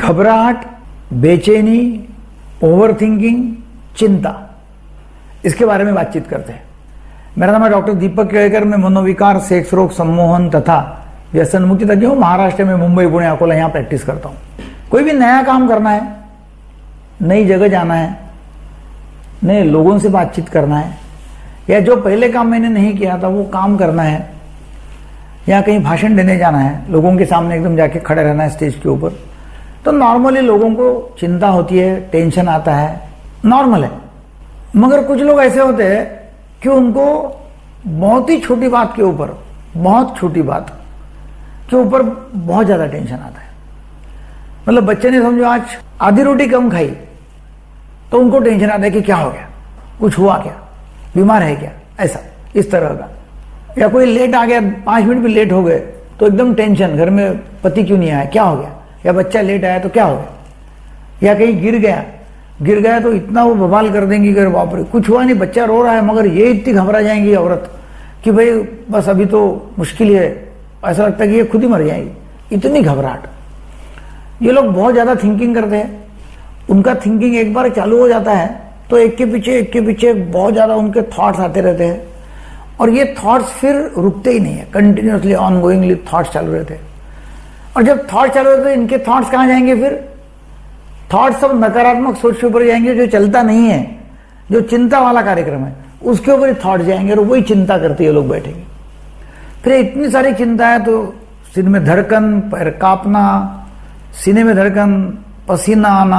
घबराहट, बेचैनी, over thinking, चिंता, इसके बारे में बातचीत करते हैं। मेरा नाम है डॉक्टर दीपक केळकर। मैं मनोविकार, सेक्स रोग, सम्मोहन तथा व्यसन मुक्ति तज्ञ हूं। महाराष्ट्र में मुंबई, पुणे, अकोला यहां प्रैक्टिस करता हूं। कोई भी नया काम करना है, नई जगह जाना है, नए लोगों से बातचीत करना है, या जो पहले काम मैंने नहीं किया था वो काम करना है, या कहीं भाषण देने जाना है, लोगों के सामने एकदम जाके खड़े रहना है स्टेज के ऊपर, तो नॉर्मली लोगों को चिंता होती है, टेंशन आता है, नॉर्मल है। मगर कुछ लोग ऐसे होते हैं कि उनको बहुत ही छोटी बात के ऊपर, बहुत छोटी बात के ऊपर बहुत ज्यादा टेंशन आता है। मतलब बच्चे ने समझो आज आधी रोटी कम खाई तो उनको टेंशन आता है कि क्या हो गया, कुछ हुआ क्या, बीमार है क्या, ऐसा इस तरह का। या कोई लेट आ गया, 5 मिनट भी लेट हो गए तो एकदम टेंशन, घर में पति क्यों नहीं आया, क्या हो गया, या बच्चा लेट आया तो क्या हो गया, या कहीं गिर गया तो इतना वो बवाल कर देंगी कि बाप रे, कुछ हुआ नहीं, बच्चा रो रहा है, मगर ये इतनी घबरा जाएंगी औरत कि भाई बस अभी तो मुश्किल है, ऐसा लगता है कि ये खुद ही मर जाएगी, इतनी घबराहट। ये लोग बहुत ज्यादा थिंकिंग करते हैं। उनका थिंकिंग एक बार चालू हो जाता है तो एक के पीछे बहुत ज्यादा उनके थॉट्स आते रहते हैं, और ये थॉट्स फिर रुकते ही नहीं है, कंटिन्यूसली ऑनगोइंगली थॉट्स चालू रहते हैं। और जब थॉट चालू रहते हैं, इनके थॉट्स कहां जाएंगे फिर? थॉट्स सब नकारात्मक सोच के ऊपर जाएंगे, जो चलता नहीं है, जो चिंता वाला कार्यक्रम है उसके ऊपर ही थॉट जाएंगे, और वही चिंता करते ये लोग बैठेंगे। फिर इतनी सारी चिंता है तो सिर में धड़कन, पैर कांपना, सीने में धड़कन, पसीना आना,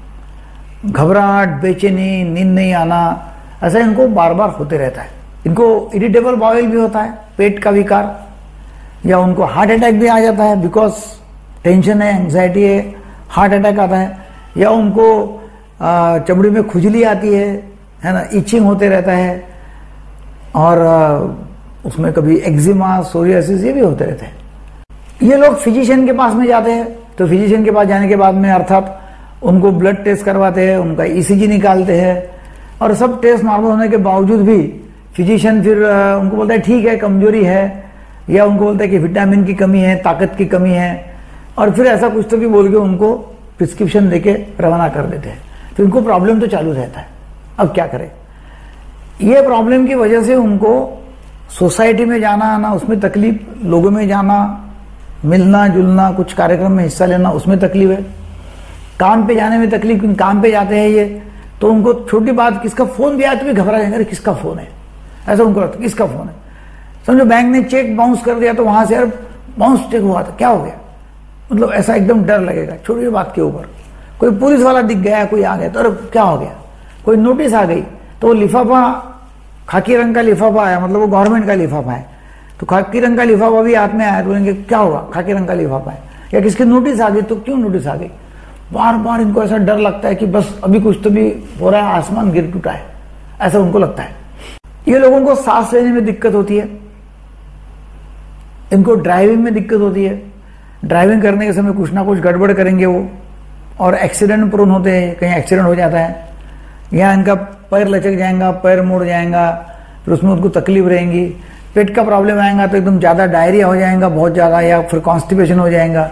घबराहट, बेचैनी, नींद नहीं आना, ऐसा इनको बार बार होते रहता है। इनको इरिटेबल बाउल भी होता है, पेट का विकार, या उनको हार्ट अटैक भी आ जाता है, बिकॉज टेंशन है, एंग्जाइटी है, हार्ट अटैक आता है। या उनको चमड़ी में खुजली आती है ना, इचिंग होते रहता है, और उसमें कभी एक्जिमा, सोरियासिस, ये भी होते रहते हैं। ये लोग फिजिशियन के पास में जाते हैं, तो फिजिशियन के पास जाने के बाद में अर्थात उनको ब्लड टेस्ट करवाते हैं, उनका ईसीजी निकालते हैं, और सब टेस्ट नॉर्मल होने के बावजूद भी फिजिशियन फिर उनको बोलता है ठीक है, कमजोरी है, या उनको बोलता है कि विटामिन की कमी है, ताकत की कमी है, और फिर ऐसा कुछ तो भी बोल के उनको प्रिस्क्रिप्शन देके रवाना कर देते हैं। तो इनको प्रॉब्लम तो चालू रहता है। अब क्या करें? ये प्रॉब्लम की वजह से उनको सोसाइटी में जाना आना, उसमें तकलीफ, लोगों में जाना, मिलना जुलना, कुछ कार्यक्रम में हिस्सा लेना, उसमें तकलीफ है, काम पे जाने में तकलीफ, काम पे जाते हैं ये तो उनको छोटी बात, किसका फोन भी आया तो भी घबरा जाएंगे, अरे किसका फोन है, ऐसा उनको लगता है किसका फोन है। समझो बैंक ने चेक बाउंस कर दिया तो वहां से यार बाउंस चेक हुआ था, क्या हो गया, मतलब ऐसा एकदम डर लगेगा छोटी बात के ऊपर। कोई पुलिस वाला दिख गया, कोई आ गया तो अरे क्या हो गया, कोई नोटिस आ गई तो वो लिफाफा, खाकी रंग का लिफाफा आया, मतलब वो गवर्नमेंट का लिफाफा है, तो खाकी रंग का लिफाफा भी हाथ में आया तो बोलेंगे क्या होगा, खाकी रंग का लिफाफा है। या किसकी नोटिस आ गई तो क्यों नोटिस आ गई, बार बार इनको ऐसा डर लगता है कि बस अभी कुछ तो भी हो रहा है, आसमान गिर टूटा है, ऐसा उनको लगता है। ये लोगों को सांस लेने में दिक्कत होती है, इनको ड्राइविंग में दिक्कत होती है, ड्राइविंग करने के समय कुछ ना कुछ गड़बड़ करेंगे वो, और एक्सीडेंट प्रोन होते हैं, कहीं एक्सीडेंट हो जाता है, या इनका पैर लचक जाएगा, पैर मुड़ जाएगा, फिर उसमें उनको तकलीफ रहेंगी। पेट का प्रॉब्लम आएगा तो एकदम ज्यादा डायरिया हो जाएगा बहुत ज्यादा, या फिर कॉन्स्टिपेशन हो जाएगा,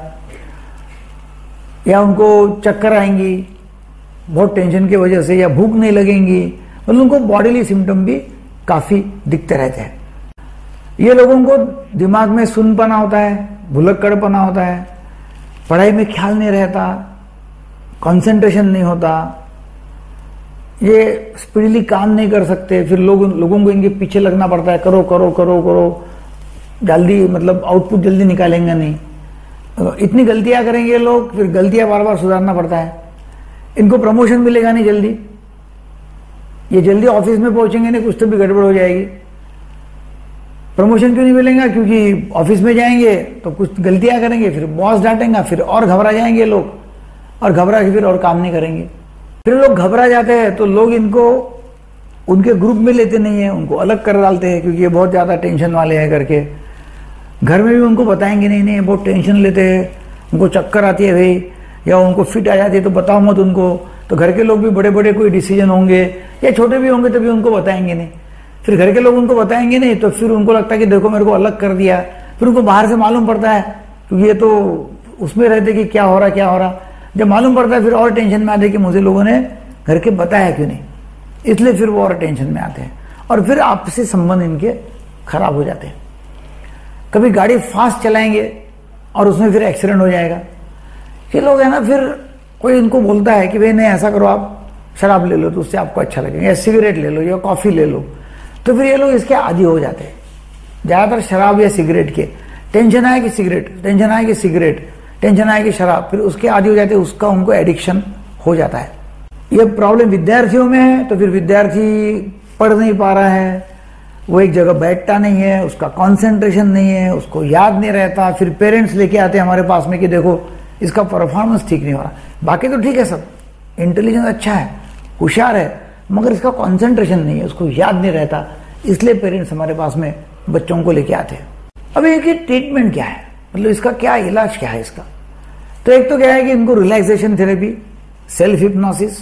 या उनको चक्कर आएंगी बहुत टेंशन की वजह से, या भूख नहीं लगेंगी, मतलब उनको बॉडीली सिम्टम भी काफी दिखते रहते हैं। ये लोगों को दिमाग में सुनपना होता है, भुलक्कड़पना होता है, पढ़ाई में ख्याल नहीं रहता, कंसंट्रेशन नहीं होता, ये स्पीडली काम नहीं कर सकते, फिर लोगों को इनके पीछे लगना पड़ता है, करो करो करो करो, जल्दी मतलब आउटपुट जल्दी निकालेंगे नहीं, इतनी गलतियां करेंगे लोग, फिर गलतियां बार बार सुधारना पड़ता है। इनको प्रमोशन मिलेगा नहीं जल्दी, ये जल्दी ऑफिस में पहुंचेंगे नहीं, कुछ तो भी गड़बड़ हो जाएगी। प्रमोशन क्यों नहीं मिलेगा? क्योंकि ऑफिस में जाएंगे तो कुछ गलतियां करेंगे, फिर बॉस डांटेगा, फिर और घबरा जाएंगे लोग, और घबरा के फिर और काम नहीं करेंगे। फिर लोग घबरा जाते हैं तो लोग इनको उनके ग्रुप में लेते नहीं है, उनको अलग कर डालते हैं, क्योंकि ये बहुत ज्यादा टेंशन वाले हैं करके। घर में भी उनको बताएंगे नहीं बहुत टेंशन लेते हैं, उनको चक्कर आती है भाई, या उनको फिट आ जाती है तो बताओ मत उनको। तो घर के लोग भी बड़े बड़े कोई डिसीजन होंगे या छोटे भी होंगे तभी उनको बताएंगे नहीं। फिर घर के लोग उनको बताएंगे नहीं तो फिर उनको लगता है कि देखो मेरे को अलग कर दिया। फिर उनको बाहर से मालूम पड़ता है क्योंकि ये तो उसमें रहते कि क्या हो रहा। जब मालूम पड़ता है फिर और टेंशन में आते हैं कि मुझे लोगों ने घर के बताया क्यों नहीं, इसलिए फिर वो और टेंशन में आते हैं और फिर आपसी संबंध इनके खराब हो जाते हैं। कभी गाड़ी फास्ट चलाएंगे और उसमें फिर एक्सीडेंट हो जाएगा। ये लोग है ना, फिर कोई इनको बोलता है कि भाई नहीं ऐसा करो, आप शराब ले लो तो उससे आपको अच्छा लगेगा, या सिगरेट ले लो या कॉफी ले लो, तो फिर ये लोग इसके आदी हो जाते हैं। ज्यादातर शराब या सिगरेट के, टेंशन आए कि सिगरेट, टेंशन आए कि सिगरेट, टेंशन आए कि शराब, फिर उसके आदी हो जाते हैं, उसका उनको एडिक्शन हो जाता है। ये प्रॉब्लम विद्यार्थियों में है, तो फिर विद्यार्थी पढ़ नहीं पा रहा है, वो एक जगह बैठता नहीं है, उसका कंसंट्रेशन नहीं है, उसको याद नहीं रहता। फिर पेरेंट्स लेके आते हैं हमारे पास में कि देखो इसका परफॉर्मेंस ठीक नहीं हो रहा। बाकी तो ठीक है, सब इंटेलिजेंस अच्छा है, होशियार है, मगर इसका कंसंट्रेशन नहीं है, उसको याद नहीं रहता, इसलिए पेरेंट्स हमारे पास में बच्चों को लेके आते हैं। अब एक ट्रीटमेंट क्या है, मतलब इसका क्या इलाज क्या है इसका? तो एक तो क्या है कि इनको रिलैक्सेशन थेरेपी, सेल्फ हिप्नोसिस,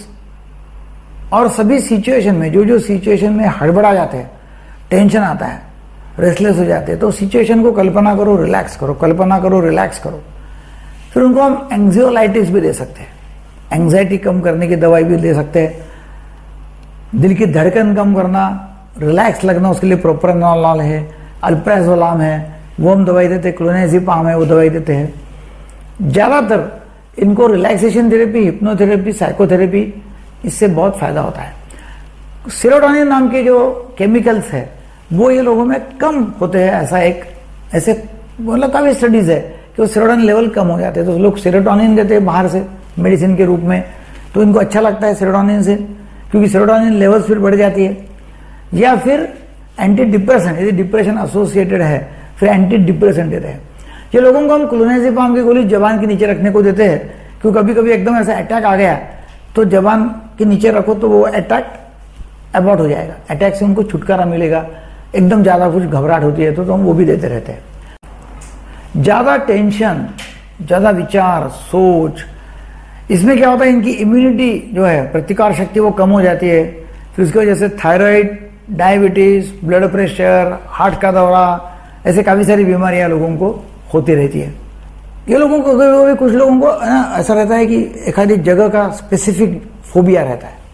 और सभी सिचुएशन में जो सिचुएशन में हड़बड़ा जाते हैं, टेंशन आता है, रेस्टलेस हो जाते हैं, तो सिचुएशन को कल्पना करो, रिलैक्स करो, कल्पना करो, रिलैक्स करो। फिर उनको हम एंग्जियोलाइटिस भी दे सकते हैं, एंग्जाइटी कम करने की दवाई भी दे सकते हैं। दिल की धड़कन कम करना, रिलैक्स लगना, उसके लिए प्रोप्रानोलॉल है, अल्प्राजोलाम है, वो हम दवाई देते हैं, क्लोनाजिपाम है वो दवाई देते हैं। ज्यादातर इनको रिलैक्सेशन थेरेपी, हिप्नोथेरेपी, साइकोथेरेपी, इससे बहुत फायदा होता है। सेरोटोनिन नाम के जो केमिकल्स है वो ये लोगों में कम होते हैं, ऐसे मतलब काफी स्टडीज है कि वो सेरोटोनिन लेवल कम हो जाते हैं, तो लोग सेरोटोनिन देते हैं बाहर से मेडिसिन के रूप में, तो इनको अच्छा लगता है सेरोटोनिन से, क्योंकि सेरोटोनिन लेवल्स फिर बढ़ जाती है। या फिर एंटी डिप्रेशन, यदि डिप्रेशन एसोसिएटेड है फिर एंटी डिप्रेशन देते हैं। ये लोगों को हम क्लोनाजिपाम की गोली जबान के नीचे रखने को देते हैं, क्योंकि कभी कभी एकदम ऐसा अटैक आ गया तो जबान के नीचे रखो तो वो अटैक अबॉर्ट हो जाएगा, अटैक से उनको छुटकारा मिलेगा। एकदम ज्यादा कुछ घबराहट होती है तो हम वो भी देते रहते हैं। ज्यादा टेंशन, ज्यादा विचार, सोच, इसमें क्या होता है, इनकी इम्यूनिटी जो है, प्रतिकार शक्ति वो कम हो जाती है। फिर उसकी वजह से thyroid, diabetes, blood pressure, heart का दौरा, ऐसे काफी सारी बीमारियां लोगों को होती रहती है। ये लोगों को कभी कुछ लोगों को ऐसा रहता है कि एक आधी जगह का स्पेसिफिक फोबिया रहता है,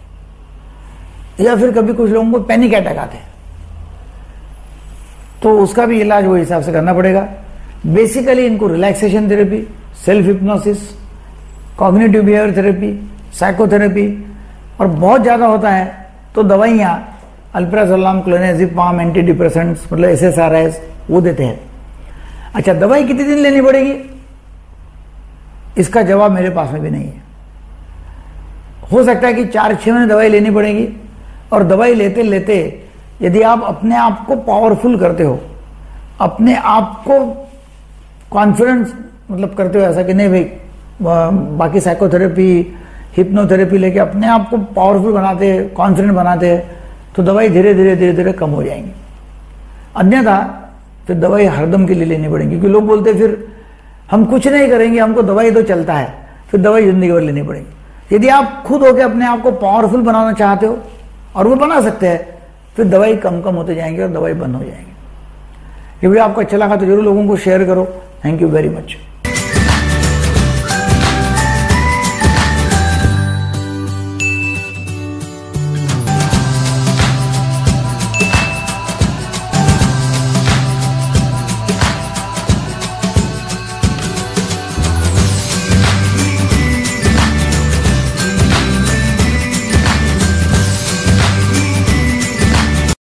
या फिर कभी कुछ लोगों को पैनिक अटैक आते हैं, तो उसका भी इलाज वो हिसाब से करना पड़ेगा। बेसिकली इनको relaxation therapy, self hypnosis, cognitive behaviour therapy, psychotherapy, और बहुत ज्यादा होता है तो दवाइयां अल्प्राजोलाम, क्लोनाजिपाम, एंटी डिप्रेसेंट्स, मतलब SSRIs वो देते हैं। अच्छा, दवाई कितने दिन लेनी पड़ेगी, इसका जवाब मेरे पास में भी नहीं है। हो सकता है कि 4-6 महीने दवाई लेनी पड़ेगी, और दवाई लेते लेते यदि आप अपने आप को पावरफुल करते हो, अपने आप को कॉन्फिडेंस मतलब करते हो, ऐसा कि नहीं भाई बाकी साइकोथेरेपी, हिप्नोथेरेपी लेके अपने आप को पावरफुल बनाते हैं, कॉन्फिडेंट बनाते हैं, तो दवाई धीरे धीरे कम हो जाएंगी। अन्यथा फिर दवाई हरदम के लिए लेनी पड़ेगी, क्योंकि लोग बोलते हैं फिर हम कुछ नहीं करेंगे, हमको दवाई तो चलता है, फिर दवाई जिंदगी भर लेनी पड़ेगी। यदि आप खुद होकर अपने आप को पावरफुल बनाना चाहते हो, और वो बना सकते हैं, फिर दवाई कम होते जाएंगे और दवाई बंद हो जाएंगी। ये वीडियो आपको अच्छा लगा तो जरूर लोगों को शेयर करो। Thank you very much.